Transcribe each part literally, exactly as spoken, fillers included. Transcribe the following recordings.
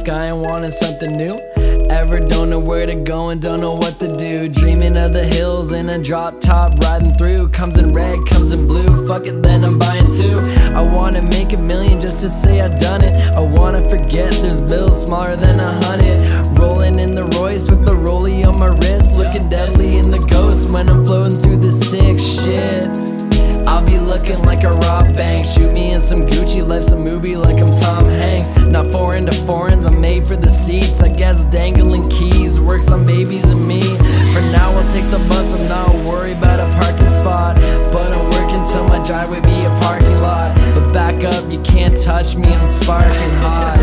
sky and wanting something new. Ever don't know where to go and don't know what to do. Dreaming of the hills in a drop top, riding through. Comes in red, comes in blue, fuck it then I'm buying two. I wanna make a million just to say I done it. I wanna forget there's bills smaller than a hundred. Rolling in the Royce with the rollie on my wrist, looking deadly in the ghost when I'm floating through the sick shit. I'll be looking like a Rob Banks. Shoot me in some Gucci, life's a movie like I'm Tom Hanks. Not foreign to foreigns, I'm made for the seats. I guess dangling keys works on babies and me. For now I'll take the bus, I'm not worried about a parking spot, but I'm working till my driveway be a parking lot. But back up, you can't touch me, I'm sparking hot.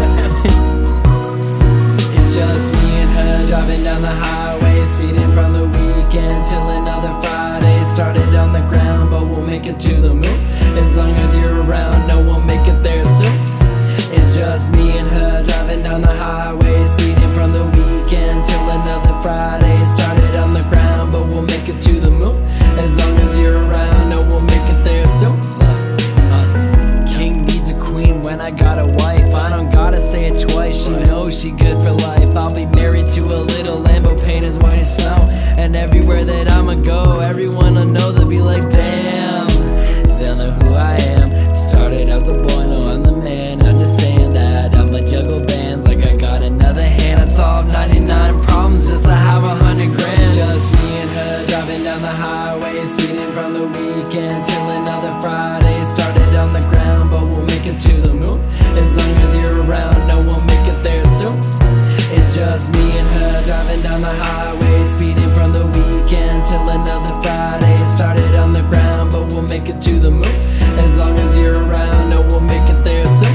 It's just me and her driving down the highway, speeding from the weekend till another Friday. Started on the ground, but we'll make it to the moon. As long as you're around, no, we'll make it there soon. It's just me and her driving down the highway, speeding from the weekend till another Friday. Started on the ground, but we'll make it to the moon. As long as you're around, no, we'll make it there soon. uh, uh. King needs a queen when I got a wife. I don't gotta say it twice, she knows she good for life. I'll be married to a little Lambo paint as white as snow. And everywhere that I'ma go, everyone will know, they'll be like, damn, they'll know who I am. Started as the boy, no, I'm the man. Understand that I'ma juggle bands like I got another hand. I solve ninety-nine problems just to have a hundred grand. It's just me and her driving down the highway, speeding from the weekend till another Friday. Started on the ground, but we'll make it to the moon. As long as you're around, no, we'll make it there soon. It's just me and her driving down the highway, speeding from the weekend till another Friday. Started on the ground, but we'll make it to the moon. As long as you're around, no, we'll make it there soon.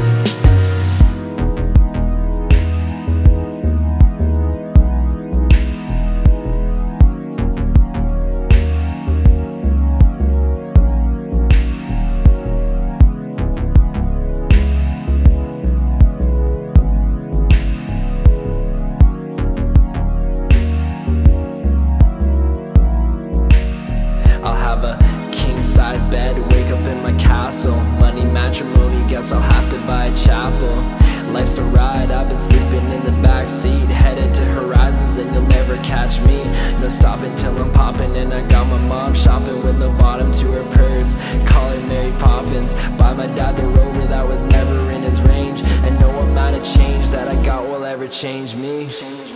I'll have a king-size bed, wake up in my castle. Money, matrimony, guess I'll have to buy a chapel. Life's a ride, I've been sleeping in the back seat. Headed to horizons and you'll never catch me. No stopping till I'm popping, and I got my mom shopping with no bottom to her purse. Call her Mary Poppins. Buy my dad the Rover that was never in his range. And no amount of change that I got will ever change me.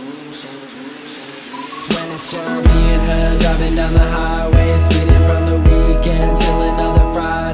When it's just me and her driving down the highway, speeding from the weekend till another Friday.